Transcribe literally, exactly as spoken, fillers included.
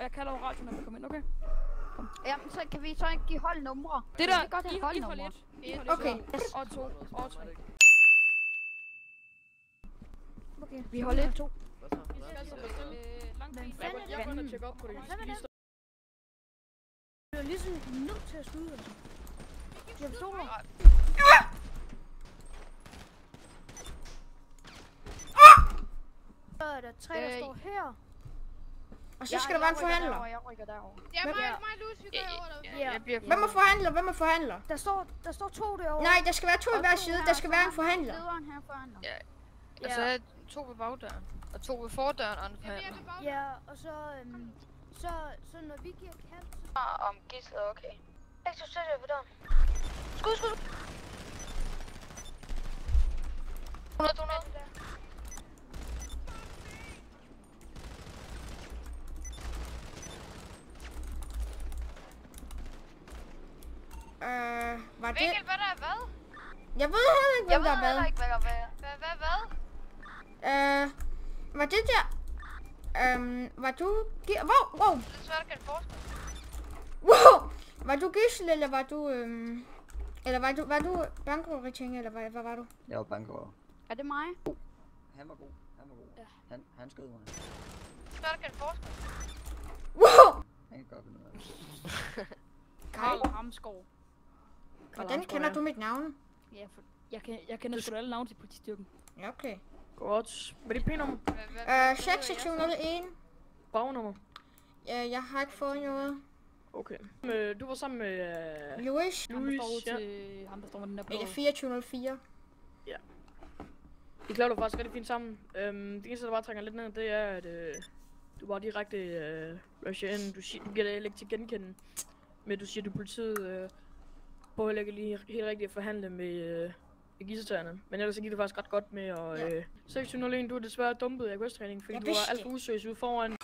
jeg kalder over radioen, når vi kommer ind, okay? Kom. Jamen, så kan vi så ikke give hold numre. Det der, vi godt have I, hold I hold numre. et. Okay. Og to, og tre. Okay, vi holder et. To. Hvad så? Vi skal altså bestille langt ben. Hvad fanden Jeg er går ind og det? tjekker op på det. Hvad er det? Du er ligesom nødt til at skyde, altså. Jeg forstår mig. Så er der tre, der Øh, står her. Og så skal der være en forhandler. Jeg rykker derover. Ja, mig, Ja. mig og Lucy, vi går over derude. Ja. Jeg bliver Hvem er forhandler? Hvem er forhandler? Der står, der står to derovre. Nej, der skal være to i Og hver to side. her Der skal være en foran. forhandler. Lederen her foran dig. Ja. Ja. Og så er to ved bagdøren. Og to ved fordøren og en forhandler. Ja, og så, øhm, så, så når vi giver kald, så... Om gidslet, okay. Jeg skal sætte jer på døren. Skud, skud. hundrede, hundrede. Øh, var det... Mikkel, hvad der er hvad? Jeg ved heller ikke, Jeg hvem ved der er hvad. heller ikke, hvad der er hvad. Hvad, hvad, hvad? Øh, var det der... Øhm, var du... gi- Wow, wow, Det er svært at kalde forskel. wow! Var du gissel, eller var du... Øhm... Eller var du, var du bankrøveriting, eller hvad, hvad var du? Jeg var bankrøver. Er det mig? Han var god. Han var god. Ja. Han, han skød mig. Det er svært at kalde forskel. Wow! Han kan godt finde ud af det. Karl Ramskov. Hvordan kender du mit navn? Ja, for jeg, kan, jeg kender sgu da alle navne til politistyrken. Ja, okay. Godt. Hvad er dit p-nummer? Hvad, hvad, Øh, seks seks nul en. Bagnummer. Øh, jeg har ikke fået noget. Okay. Øh, Du var sammen med... Øh... Louis. Ham, der Louis, står ja. til ham, der står med den der blå. Eller fireogtyve nul fire. I klarer du faktisk rigtig fint sammen. Øhm, det eneste, der bare trænger lidt ned, det er, at øh, du bare direkte øh, rusher ind. Du, siger, du giver det heller ikke til genkende. Men du siger, du politiet øh, prøver heller ikke lige helt rigtigt at forhandle med, øh, med gidseltagerne. Men ellers så gik det faktisk ret godt med at... Øh, seks nul en, du er desværre dumpet i augusttræning, fordi Jeg du var vidste alt for useriøs ude foran.